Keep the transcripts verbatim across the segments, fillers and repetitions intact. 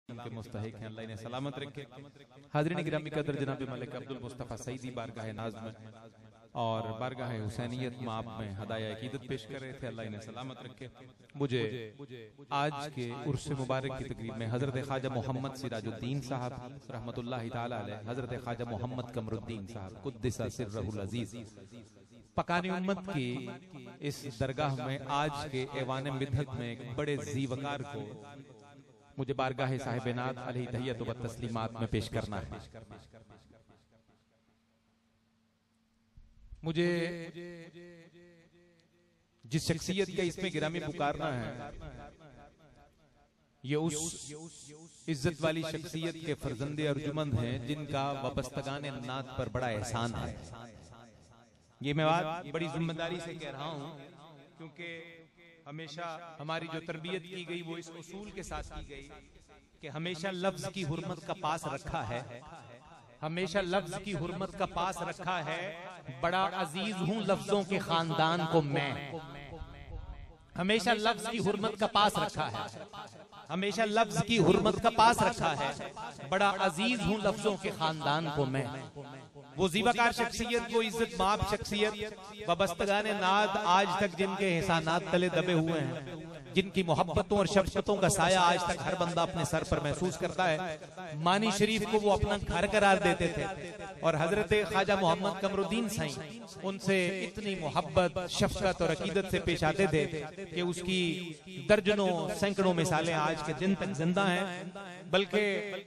के मुस्तहिक हैं, अल्लाह इन्हें सलामत रखे। हाज़रीन गिरामी कदर जनाब मलिक अब्दुल मुस्तफ़ा सईदी बारगाह नाज़ में और बारगाह हुसैनियत माप में हदाया अकीदत पेश कर रहे थे, अल्लाह इन्हें सलामत रखे। मुझे आज के उर्स मुबारक की तकरीब में हज़रत ख्वाजा मोहम्मद सिराजुद्दीन साहब रहमतुल्लाहि ताला अलैह, हज़रत ख्वाजा मोहम्मद कमरुद्दीन साहब कुद्दिसा सिर्रहुल अज़ीज़ पकानी उम्मत की इस दरगाह में आज के ऐवान मिदहत में एक बड़े ज़ीवकार को मुझे बारगाह साहिब नात अलैहि तहियत व तस्लीमात में पेश करना है। मुझे जिस शख्सियत का इसमें गिरामी पुकारना है, ये उस इज्जत वाली शख्सियत के फर्जंदे अर्जुमंद हैं जिनका वबस्तगाने नात पर बड़ा एहसान है। ये मैं बात बड़ी जिम्मेदारी से कह रहा हूं, क्योंकि हमेशा हमारी जो तरबियत की गई वो इस उसूल के साथ की गई कि हमेशा लफ्ज की हुर्मत का पास रखा है, हमेशा लफ्ज की हुर्मत का पास रखा है। बड़ा अजीज हूं लफ्जों के खानदान को मैं, हमेशा लफ्ज की हुर्मत का पास रखा है, हमेशा लफ्ज की हुर्मत का पास रखा है। बड़ा अजीज हूं लफ्जों के खानदान को मैं। वो जीवाकार शख्सियत, वो इज्जत माप शख्सियत, वबस्तगाने नाद आज तक जिनके एहसानात तले दबे हुए हैं, जिनकी मोहब्बतों और शफ़क़तों का साया आज तक हर बंदा अपने सर पर महसूस करता है। मानी शरीफ को वो अपना घर करार देते थे और हजरत ख्वाजा मोहम्मद कमरुद्दीन साईं उनसे इतनी मोहब्बत, शफ़क़त और अकीदत से पेश आते थे कि उसकी दर्जनों सैकड़ों मिसालें आज के दिन तक जिंदा हैं। बल्कि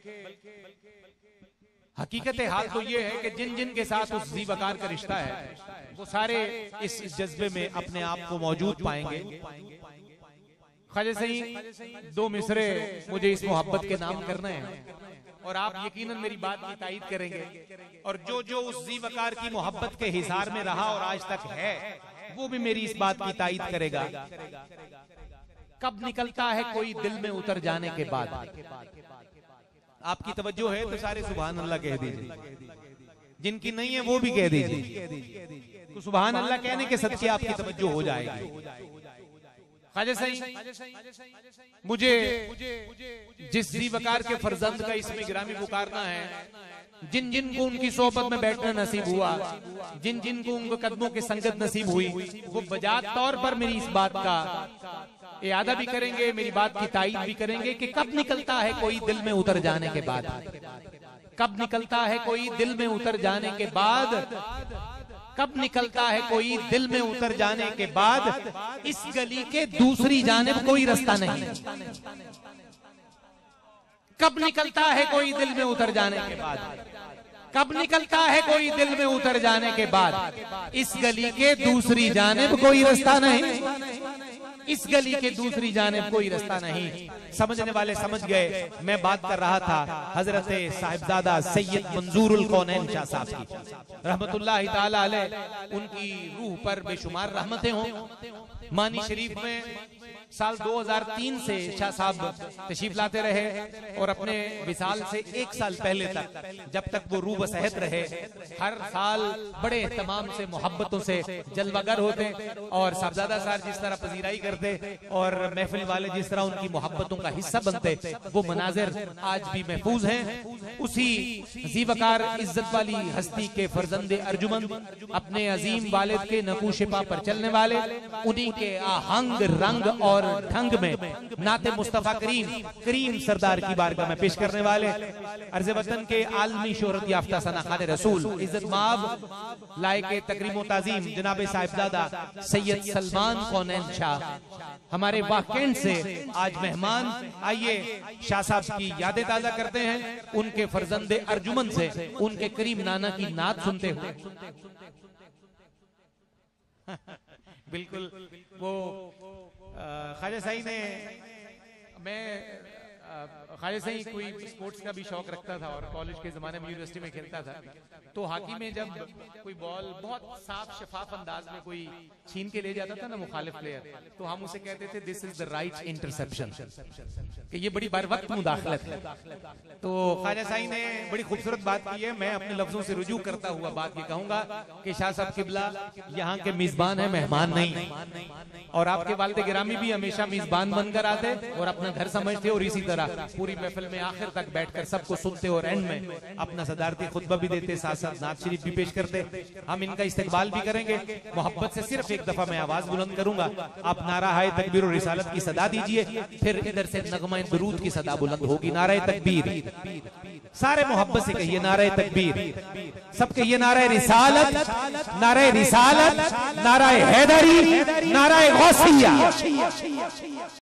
हकीकत हाल तो ये है कि जिन जिन के साथ उस ज़ीवकार का रिश्ता है वो सारे इस जज्बे में अपने आप को मौजूद पाएंगे। ख्वाजा सही दो मिसरे मुझे इस मोहब्बत के नाम करने हैं और आप यकीनन मेरी बात की तायीद करेंगे। और जो जो उस ज़ीवकार की मोहब्बत के हिसार में रहा और आज तक है, वो भी मेरी इस बात की तायीद करेगा। कब निकलता है कोई दिल में उतर जाने के बाद? आपकी तवज्जो है तो सारे सुभान अल्लाह कह दीजिए, जिनकी नहीं है वो भी कह दीजिए, तो सुभान अल्लाह कहने के सदके आपकी तवज्जो हो जाएगी। ख्वाजा सही मुझे जिस ज़ीवकार के फर्जंद का इसमें गिरामी पुकारना है, जिन जिन को उनकी सोहबत में बैठना नसीब हुआ, जिन जिन को उनके कदमों की संगत नसीब हुई, वो बजात तौर पर मेरी इस बात का इयादा भी करेंगे, मेरी बात की तायीद भी करेंगे कि कब निकलता है कोई दिल में उतर जाने के बाद, कब निकलता है कोई दिल में उतर जाने के बाद, कब निकलता है कोई दिल में उतर जाने के बाद, इस गली के दूसरी जानिब कोई रास्ता नहीं। कब निकलता है कोई दिल में उतर जाने के बाद, कब निकलता है कोई दिल में उतर जाने के बाद, इस गली के दूसरी जानिब कोई रास्ता नहीं, इस गली के दूसरी जानिब कोई रास्ता नहीं। समझने वाले समझ गए। मैं बात कर रहा था हजरत साहिबजादा सैयद मंजूरुल कौनैन शाह साहब की रहमतुल्लाहि ताला अलैह, उनकी रूह पर बेशुमार रहमतें हों। मानी शरीफ में साल दो हज़ार तीन से शाह साहब तशरीफ लाते रहे और अपने विसाल से एक साल पहले तक, जब तक वो रूह सेहत रहे, हर साल बड़े एहतमाम से, मोहब्बतों से जलवागर होते और साहबजादा साहब जिस तरह पजीराई करते और महफिल वाले जिस तरह उनकी मोहब्बतों का हिस्सा बनते, वो मनाजिर आज भी महफूज हैं। उसी ज़ीवकार इज्जत वाली हस्ती के फर्जंदे अर्जुमंद, अपने अजीम वालिद के नकूशे पा पर चलने वाले, उन्हीं के आहंग रंग और ढंग में नाते मुस्तफा करीम करीम सरदार की बारगाह में पेश करने वाले अर्ज़ वतन के आलमी शोहरत याफ्ता सनाखाने रसूल इज्जत माब लायके तकरीम व ताज़ीम जनाब साहिबजादा सैयद सलमान कौनैन शाह हमारे वाक़ईन से आज मेहमान। आइए शाह साहब की यादें ताज़ा करते हैं, उनके फर्जंदे अर्जुमन से उनके करीम नाना की नात सुनते हुए। बिल्कुल वो ख्वाजा साईं ने, मैं ख्वाजा साईं कोई स्पोर्ट्स का भी शौक रखता था और कॉलेज के ज़माने में यूनिवर्सिटी में खेलता था, तो हॉकी में जब कोई बॉल बहुत साफ शफाफ अंदाज में कोई छीन के ले जाता था ना मुखालिफ प्लेयर, तो हम उसे कहते थे this is the right interception, कि ये बड़ी बार वक्त मुदाखलत है। तो ख्वाजा साईं ने बड़ी खूबसूरत बात की है। मैं अपने लफ्जों से रुजू करता हुआ बात ये कहूंगा कि शाह साहब किबला यहाँ के मेजबान है, मेहमान नहीं, और आपके वालिद गिरामी भी हमेशा मेजबान बनकर आते और अपना घर समझते और इसी तरह तरह पूरी महफिल में आखिर तक बैठकर सबको सुनते और एंड में अपना सदारती खुतबा भी देते, साथ साथ नात शरीफ भी पेश करते। हम इनका इस्तकबाल भी करेंगे। मोहब्बत से सिर्फ एक दफा मैं आवाज बुलंद करूंगा, आप नारा हाय तकबीर और रिसालत की सदा दीजिए, फिर इधर से नगमा दुरूद की सदा बुलंद होगी। नारा तकबीर, सारे मोहब्बत से कहिए नारा तकबीर, सब कहिए नारा रिसालत, नारा रिसालत, नारा हैदरी, नारा गौसिया।